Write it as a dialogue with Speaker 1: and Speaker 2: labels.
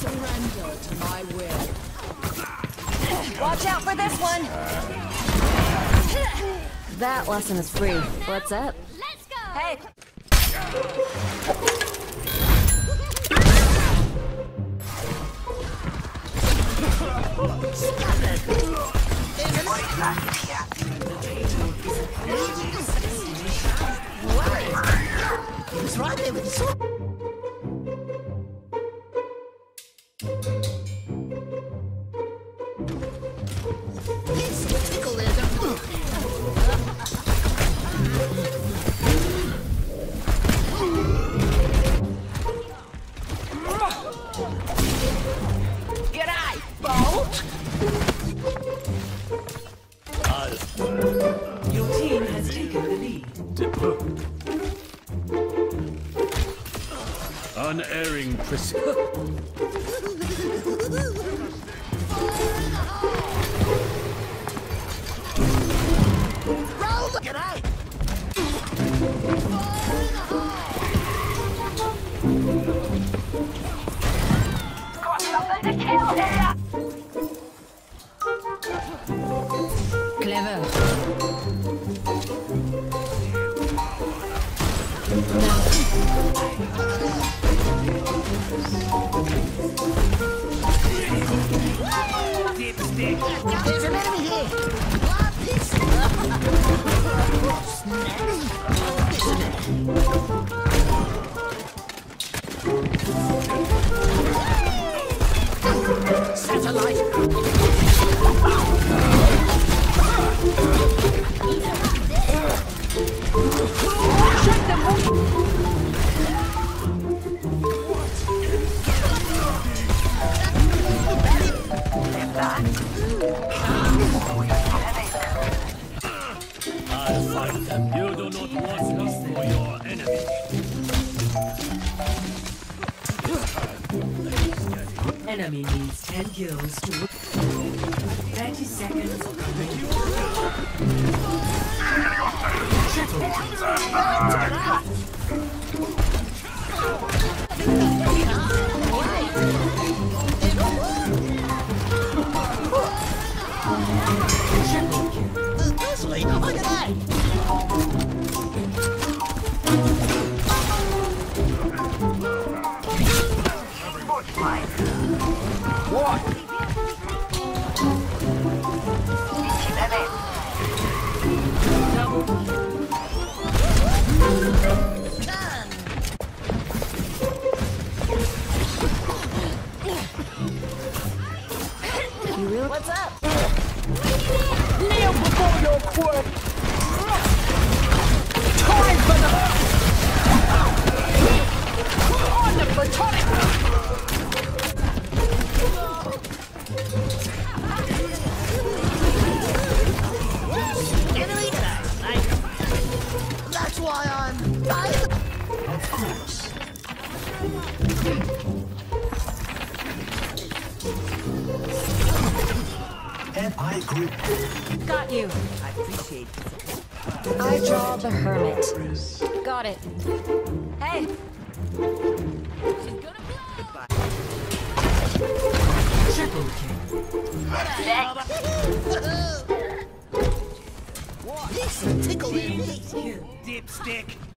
Speaker 1: surrender to my will.
Speaker 2: Watch out for this one! That lesson is free. What's up?
Speaker 3: Let's go!
Speaker 2: Hey!
Speaker 1: He was right there with the sword. It's a tickle there.
Speaker 2: G'day, Bolt!
Speaker 4: Your team has taken the lead.
Speaker 5: Unerring precision.
Speaker 1: Roll! G'day!
Speaker 3: Got something to kill here!
Speaker 2: Clever.
Speaker 1: There's an enemy here! What? This? Satellite!
Speaker 5: I'll fight them. You do not want me for your enemy.
Speaker 4: Enemy needs 10 kills to 30 seconds.
Speaker 1: Firstly, look at that!
Speaker 2: You really? What's up?
Speaker 1: Kneel before your quirk! Time for the... On the platonic! Enemy today! That's why I'm... Of course.
Speaker 6: And I agree.
Speaker 2: Got you.
Speaker 4: I appreciate it.
Speaker 2: I draw the hermit. Got it. Hey!
Speaker 4: Triple kill.
Speaker 1: This is tickle in me.
Speaker 4: Kill. Dipstick.